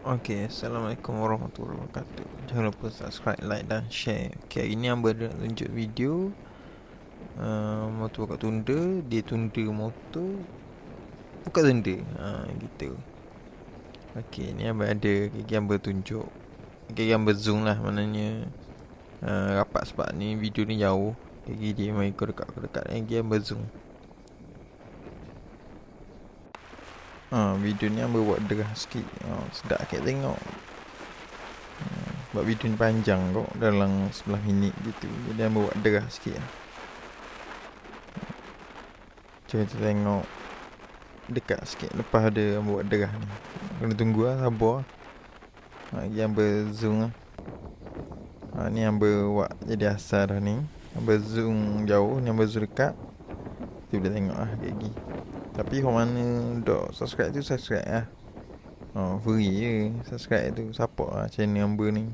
Okay, Assalamualaikum warahmatullahi wabarakatuh. Jangan lupa subscribe, like dan share. Okay, hari ni Amber nak tunjuk video motor kat tunda. Dia tunda motor, buka tunda, gitu. Okay, ni Amber ada. Okay, Amber tunjuk. Okay, Amber zoom lah. Maknanya rapat sebab ni video ni jauh. Okay, dia main kau dekat. Okay, Amber zoom. Video ni Amber buat deras sikit. Sedap kat tengok. Sebab video ni panjang kok, dalam 11 minit gitu. Jadi Amber buat deras sikit lah. Cuba kita tengok dekat sikit. Lepas ada Amber buat derah ni, kena tunggu lah, sabar. Lagi Amber zoom lah. Ni Amber buat jadi asal dah ni. Amber zoom jauh, ni Amber zoom dekat. Tu boleh tengok lah kayak gini. Tapi orang mana dok subscribe tu, subscribe lah. Free je subscribe tu. Support lah channel Amber ni.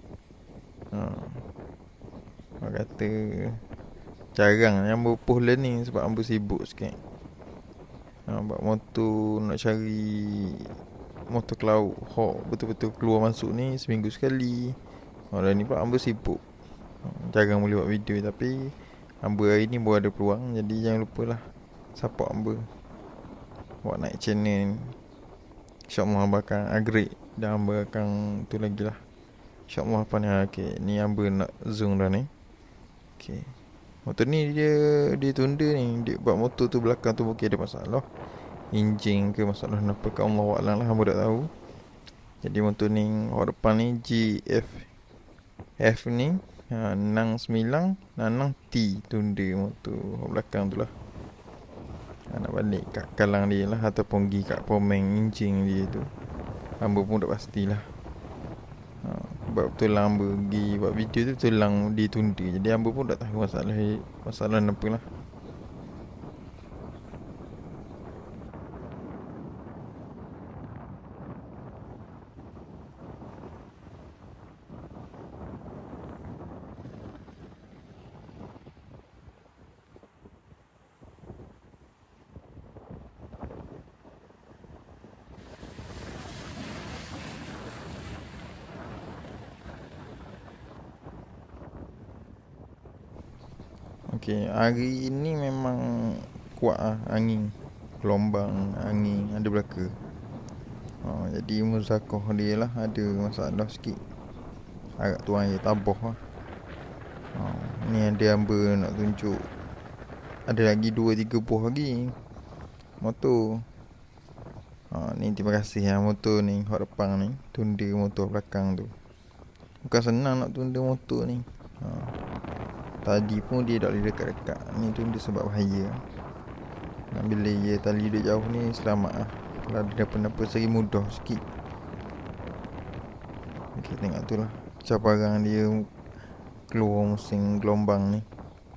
Orang kata jarang Amber post learning sebab Amber sibuk sikit. Buat motor, nak cari motor cloud hawk betul-betul keluar masuk ni seminggu sekali. Dah ni pula Amber sibuk, jarang boleh buat video. Tapi Amber hari ni baru ada peluang. Jadi jangan lupalah support Amber buat naik channel ni. InsyaAllah Amber akan upgrade dan Amber akan tu lagi lah. InsyaAllah apa ni. Okay, ni Amber nak zoom dah ni. Okay, motor ni dia tunda ni. Dia buat motor tu belakang tu mungkin ada masalah, enjin ke masalah kenapa ke, Allah Alam lah, hamba tak tahu. Jadi motor ni orang depan ni GF ni 69 T tunda motor orang belakang tu lah. Nak balik kat kalang dia lah, ataupun pergi kat pomeng enjin dia tu. Hamba pun tak pastilah. Sebab betul lah hamba pergi buat video tu, betul lah ditunda. Jadi hamba pun tak tahu masalah kenapa lah. Okay, hari ni memang kuat lah angin. Gelombang angin ada belaka. Jadi muzakoh dia lah ada masalah sikit. Agak tuan air taboh lah. Ni ada Amber nak tunjuk. Ada lagi 2-3 buah lagi motor. Ni terima kasih lah motor ni. Hot depan ni tunda motor belakang tu. Bukan senang nak tunda motor ni. Tadi pun dia tak boleh dekat-dekat. Ni tunda sebab bahaya. Bila dia tali dia jauh ni selamat lah. Kalau ada apa-apa segi mudah sikit. Okay, tengok tu lah cabaran dia keluar musim gelombang ni.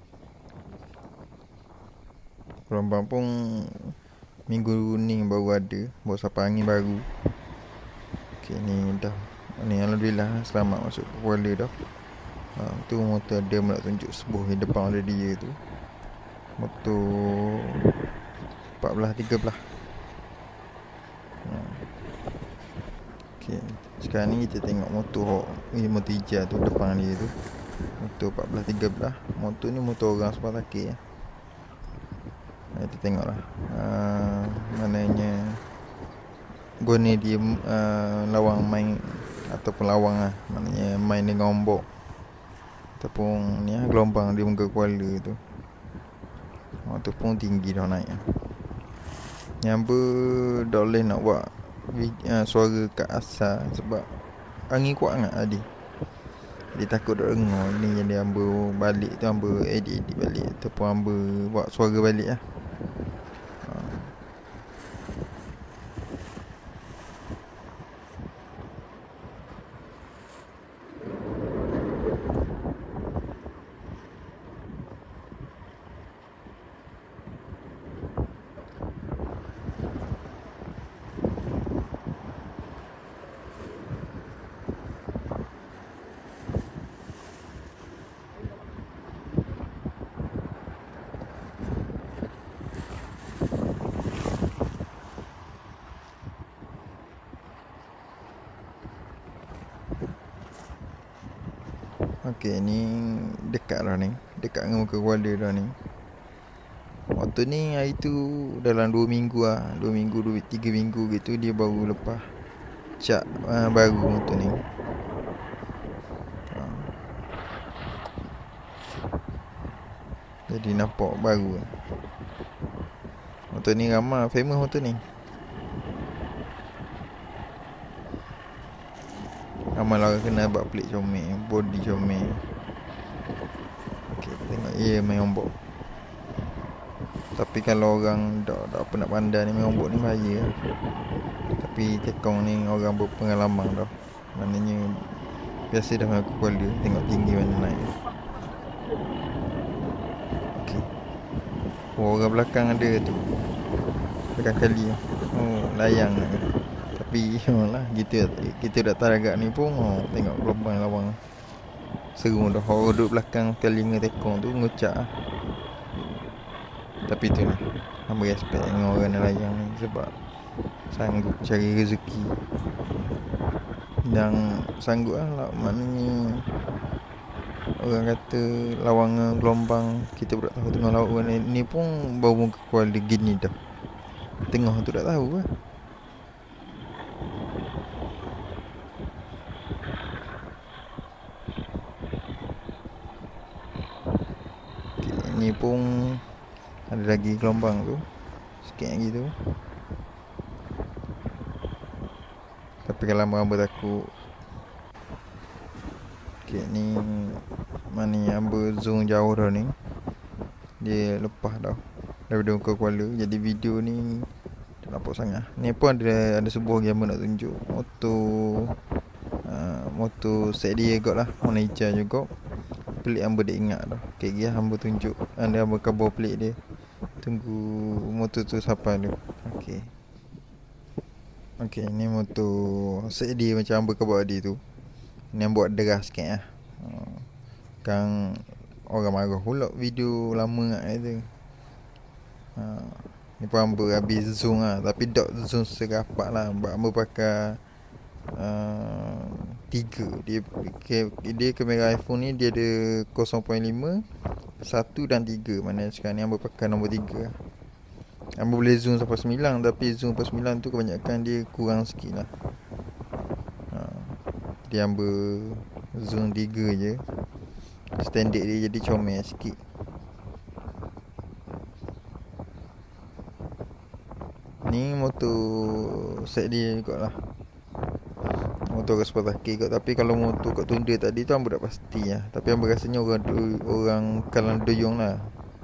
Gelombang pun minggu ni baru ada, baru sampai angin baru. Okay, ni dah. Ni Alhamdulillah selamat masuk ke Kuala dah. Tu motor dia nak tunjuk sebuah di depan ada dia tu. Motor 14-13. Okay, sekarang ni kita tengok motor motor hijau tu depan dia tu. Motor 14-13. Motor ni motor orang sebab takir. Kita tengok lah maknanya guna dia lawang main ataupun lawang lah. Maknanya main dengan ombak ataupun ni lah gelombang di muka Kuala tu. Tu pun tinggi dah naik lah. Nyamba dah boleh nak buat suara kat asal sebab angin kuat sangat tadi. Dia takut dah dengar. Ni yang dia Amba balik tu, Amba edit balik ataupun Amba buat suara balik lah. Okey, ni dekat dah ni. Dekat dengan muka Kuala dah ni. Waktu ni hari tu dalam 2 minggu lah. 2 minggu, 3 minggu gitu dia baru lepas cat baru motor ni. Jadi nampak baru. Motor ni ramai famous motor ni. Ramai lah orang kenal buat plate comel, body comel. Okey, tengok ia main ombak. Tapi kalau orang tak apa nak pandai ni main ombak ni bahaya. Tapi tekong ni orang berpengalaman dah. Maknanya biasa dah main aku Kuala, tengok tinggi mana naik. Okey. Oh, orang belakang ada tu. Belakang kali. Oh, layang lah. Tapi lah kita dah taragak ni pun tengok gelombang lawang. Seru dah. Orang duduk belakang kali dengan tekong tu ngucap lah. Tapi tu lah, hamba respect dengan orang nelayan ni sebab sanggup cari rezeki. Dan sanggup lah, maknanya orang kata lawangan gelombang kita pun tak tahu tengah laut ni pun baru muka Kuala gini dah. Tengah tu tak tahu lah. Okay, ni pun ada lagi gelombang tu. Sikit lagi tu. Tapi kalau hamba takut. Okay, ni mana hamba zoom jauh dah ni. Dia lepas dah daripada muka Kuala. Jadi video ni tak nampak sangat. Ni pun ada sebuah game nak tunjuk. Motor set dia kot lah. Warna hijau juga. Pelik hamba dah ingat dah. Okay, dia hamba tunjuk. Hamba cover pelik dia. Tunggu motor tu sampai tu. Okey. Okey, ni motor set dia macam hamba cover dia tu. Ni hamba buat deras sikit lah. Kan orang marah pula video lama kat tu. Ni pun hamba habis zoom lah. Tapi tak zoom serapat lah. Hamba pakai 3. Dia kamera iPhone ni dia ada 0.5, 1 dan 3. Mana sekarang ni hamba pakai nombor 3 lah. Hamba boleh zoom sampai 9. Tapi zoom sampai 9 tu kebanyakan dia kurang sikit lah. Jadi hamba zoom 3 je. Standard dia jadi comel sikit. Ni motor set dia kot lah. Motor kat sebelah kaki kot. Tapi kalau motor kat tunda tadi tu hamba tak pasti lah. Tapi hamba rasanya orang kalang doyong lah.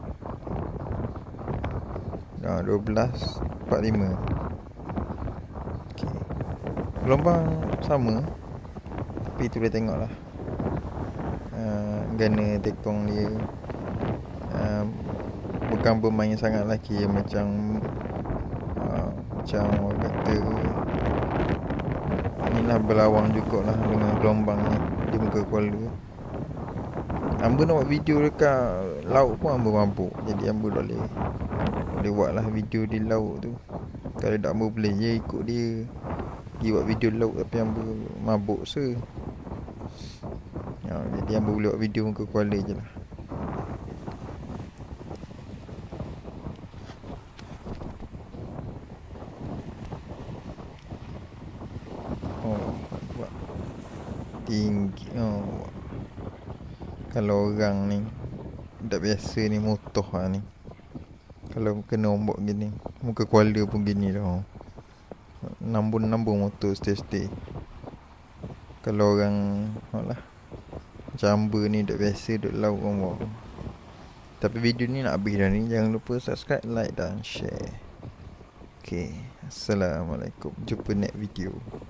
12.45. Okay. Gelombang sama. Tapi tu boleh tengok lah. Gana tekong dia bukan bermain sangat lagi. Macam orang kata ni lah berlawang jugalah dengan gelombang ni di muka Kuala. Hamba nak buat video dekat laut pun hamba mabuk. Jadi hamba boleh buat lah video di laut tu. Kalau tak hamba boleh je ikut dia pergi buat video laut. Tapi hamba mabuk jadi hamba boleh buat video muka Kuala je lah. Buat tinggi. Kalau orang ni tak biasa ni motor lah ni. Kalau kena ombak gini, muka Kuala pun gini dah. Nambung motor stay. Kalau orang lah macam hamba ni tak biasa duduk laut ombak. Tapi video ni nak habis dah ni. Jangan lupa subscribe, like dan share. Okay, Assalamualaikum. Jumpa next video.